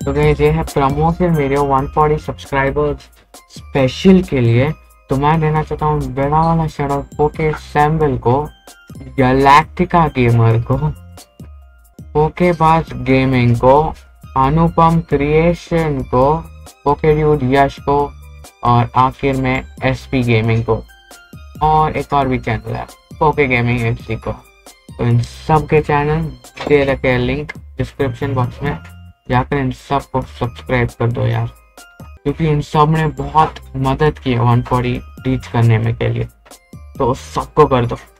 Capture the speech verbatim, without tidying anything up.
तो गाइस ये है promotion video one forty subscribers special के लिए। तो मैं देना चाहता हूँ बड़ा वाला शाउट आउट पोके सैम्बल को, गैलेक्टिका गेमर को, पोकेबाज गेमिंग को, अनुपम क्रिएशन को, पोकेड्यूड यश को, और आखिर में एसपी गेमिंग को, और एक और भी चैनल है पोके गेमिंग एफसी को। तो इन सब के चैनल दे रखे हैं लिंक डिस्क्रिप्शन बॉक्स में, जाकर इन सब को सब्सक्राइब कर दो यार, क्योंकि इन सब ने बहुत मदद की है वन फोर्टी रीच करने में के लिए। तो सबको कर दो।